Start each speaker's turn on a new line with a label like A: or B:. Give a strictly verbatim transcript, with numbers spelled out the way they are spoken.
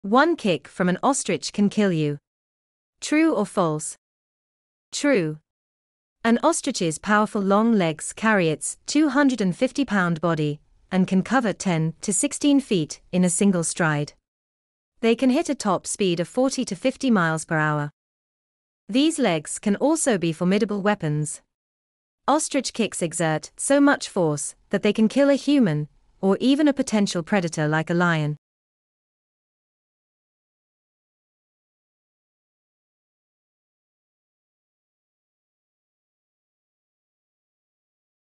A: One kick from an ostrich can kill you. True or false? True. An ostrich's powerful long legs carry its two hundred fifty pound body and can cover ten to sixteen feet in a single stride. They can hit a top speed of forty to fifty miles per hour. These legs can also be formidable weapons. Ostrich kicks exert so much force that they can kill a human, or even a potential predator like a lion.